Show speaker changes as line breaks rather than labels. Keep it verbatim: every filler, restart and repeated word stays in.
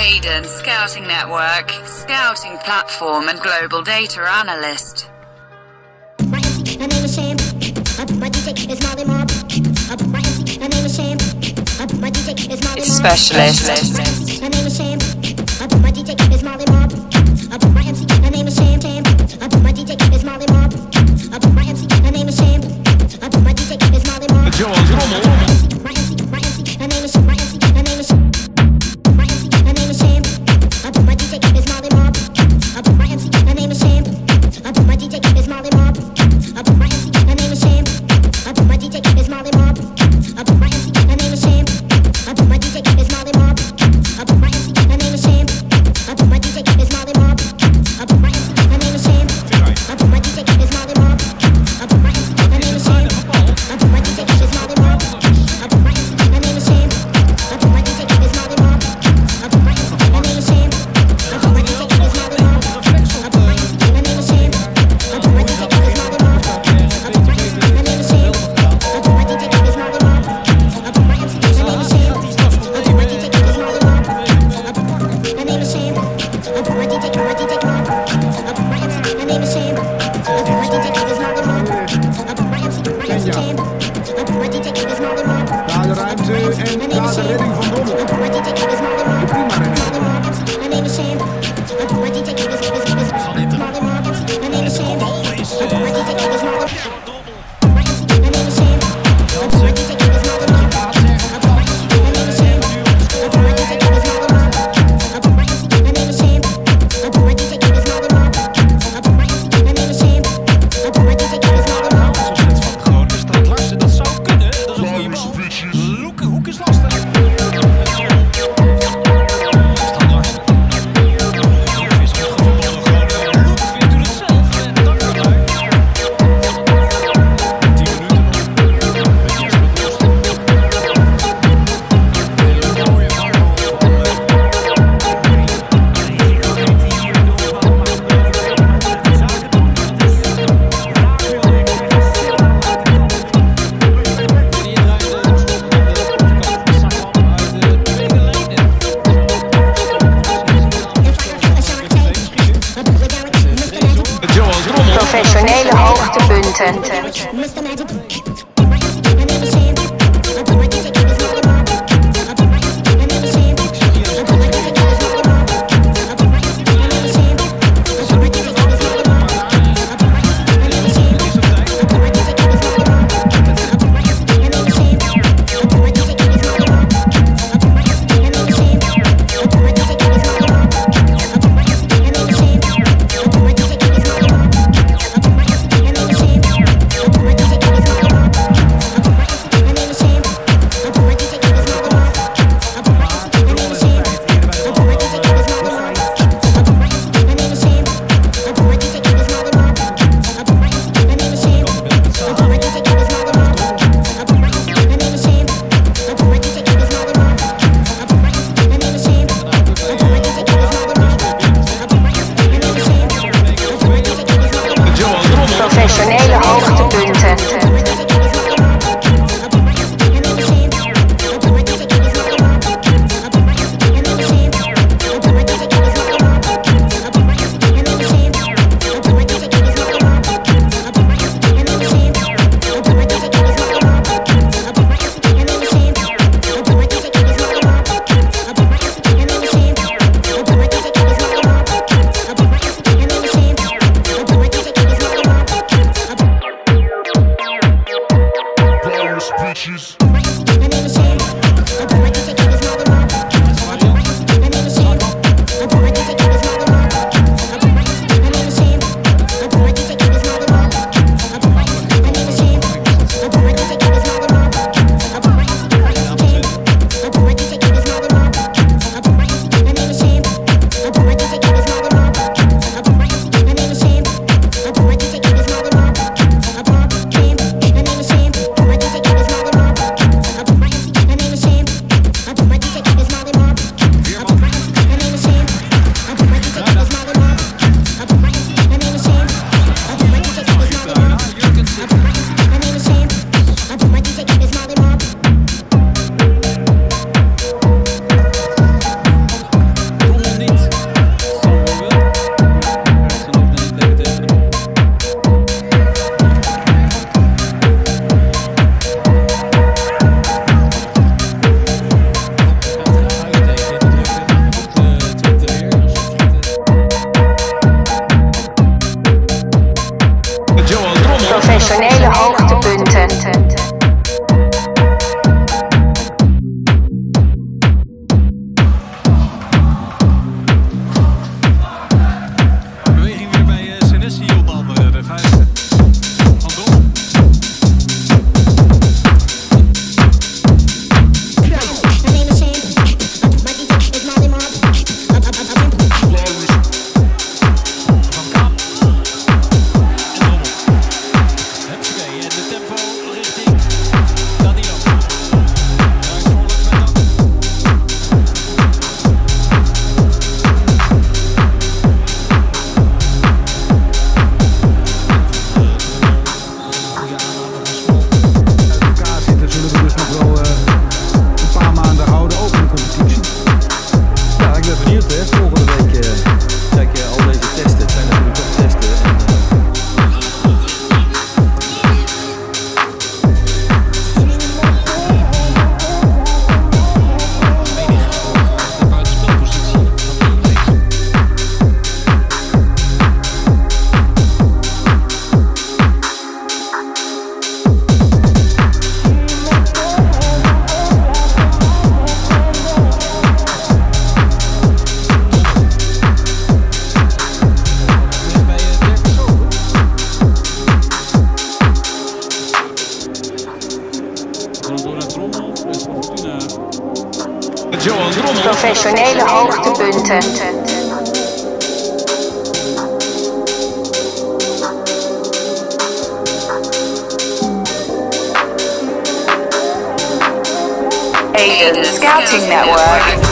Hayden Scouting Network, Scouting Platform and Global Data Analyst.
My M C, my name is Sam. Uh, my D J is Molly Mob. Uh, my M C, my name is Sam. Uh, my D J is Molly Mob.
Specialist.
My name is Sam. Uh, my D J is Molly Mob. Uh, my M C, my name is Sam. Sam. Uh, my D J is Molly Mob. Uh, my M C, my name is Sam. Uh, my D J is Molly Mob.
Jöel, Drommel.
My M C, my M C, my name is my M C, my name is my M C, my name is Sam. Uh, my D J is Molly Mob. Uh, my M C, my name is Sam. Uh, my D J is Molly Mob. Uh, my M C, my name is Sam. Uh, my D J is Molly Mob. Uh, my M C, my name is Sam. Uh, my D J is Molly Mob. Uh, my M C, my name is Sam. Uh, my D J is Molly Mob. Uh, my M C, my name is Sam. Uh, my D J is Molly Mob. Uh, my M C, my name is Sam. Uh, my D J is Molly Mob. Uh, my M C, my name is Sam. Uh, my D J is Molly Mob. Uh, my M C, my name is Sam. Uh, my D J is Molly Mob. Uh, my M C, my name is Sam. Uh, my D J is Molly Mob.
Daar de ruimte en daar de redding van Drommel. De prima
Professionele hoogtepunten. Professionele hoogtepunten. My D J
Jöel, Drommel.
Professionele hoogtepunten. Scouting Network.